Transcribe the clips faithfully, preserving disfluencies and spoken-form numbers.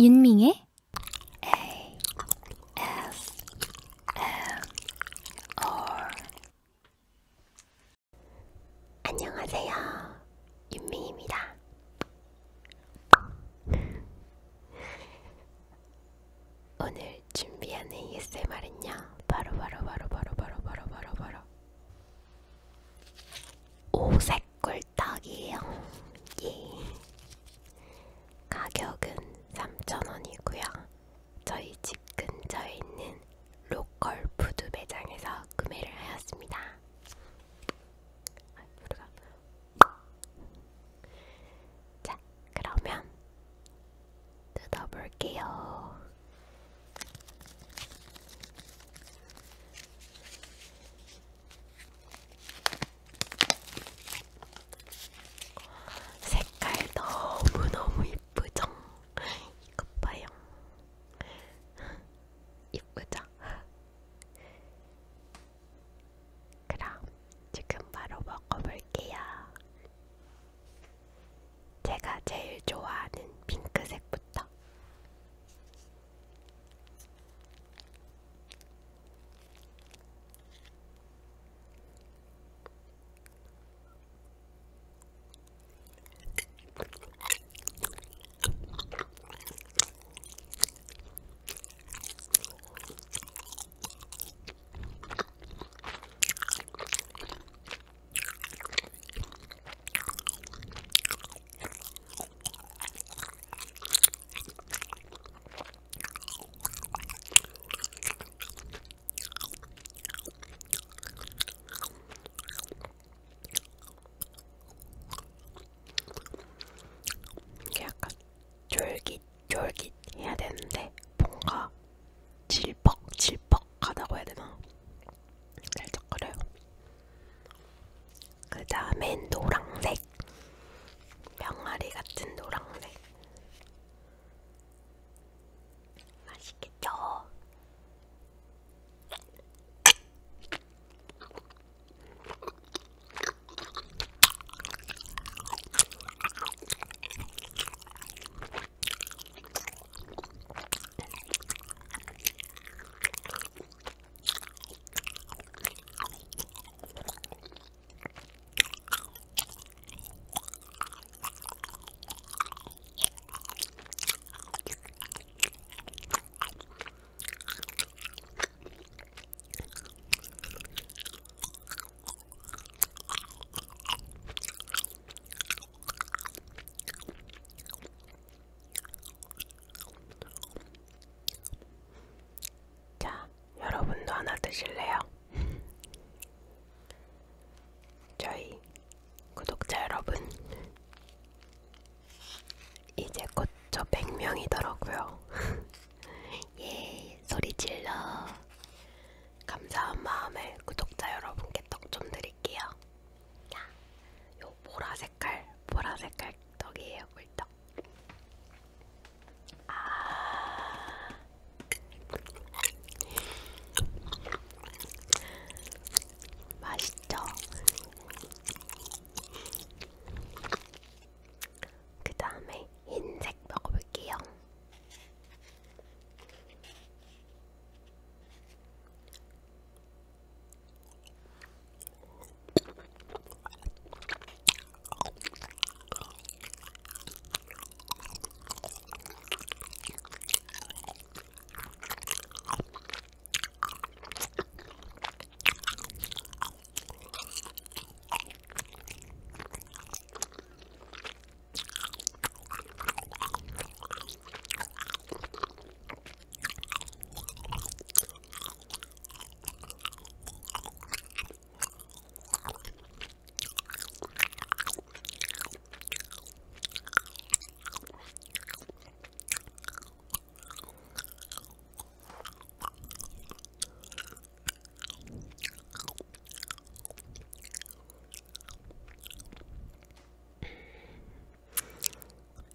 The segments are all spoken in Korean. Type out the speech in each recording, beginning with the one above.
윤밍의 안녕하세요, 윤밍입니다. 오늘 준비한 에이에스엠알은요, 바로 바로 바로 바로 바로 바로 바로 바로 오색 꿀떡이에요. 예. 가격은 삼천 원이고요. 저희 집 근처에 있는 로컬 푸드 매장에서 구매를 하였습니다. 자, 그러면 뜯어볼게요. 색깔 너무너무 이쁘죠? 이것 봐요. 이쁘죠? 그럼 지금 바로 먹어볼게요. 제가 제일 좋아하는 핑크색부터. 이게 약간 쫄깃쫄깃 해야 되는데 뭔가 질퍽질퍽하다고 해야 되나? 살짝 그래요. 그 다음엔 노랑색, 병아리 같은 노랑색. 맛있겠죠? 자, 여러분도 하나 드실래요? 저희 구독자 여러분, 이제 곧 저 백 명이더라고요. 예, 소리 질러. 감사한 마음에 구독자 여러분께 떡 좀 드릴게요. 자, 요 보라 색깔, 보라 색깔 떡이에요, 꿀떡. 아, 맛있죠? 그 다음에 흰색 먹어볼게요.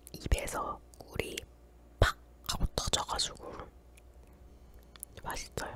입에서 꿀이 팍 하고 터져가지고 맛있어요.